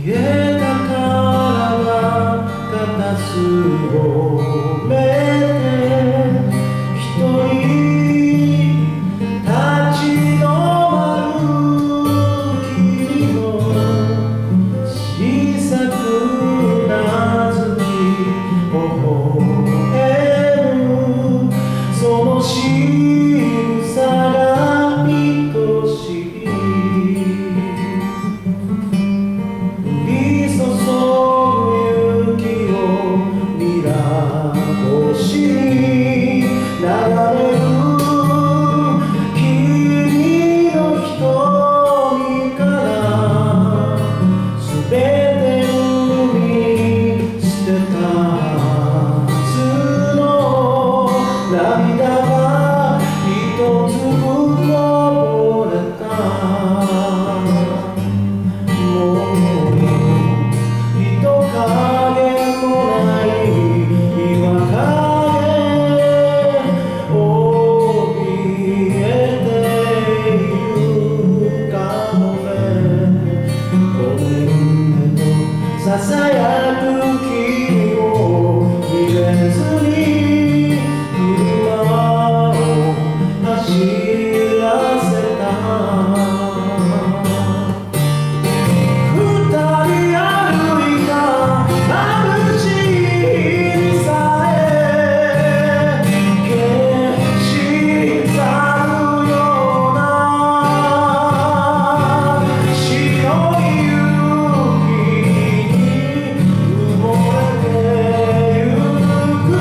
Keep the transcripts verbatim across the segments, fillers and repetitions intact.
消えたから片すぼめて一人立ち止まる君の小さくなずき微笑むその仕草が愛しい降り注ぐ雪をミラー越しに流れる君の瞳からすべて海に捨てたはずの涙が一つこぼれたもう人影もない岩陰怯えているかもねごめんねとささやく君を見れずに車を走らせた二人歩いた眩しい日さえ消し去るような白い雪に埋もれてゆく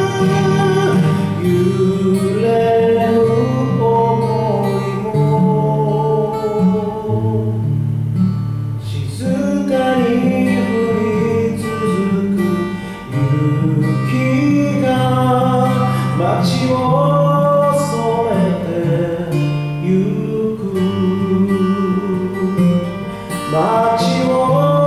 揺れる想いも静かに降り続く雪が街を染めてゆく街を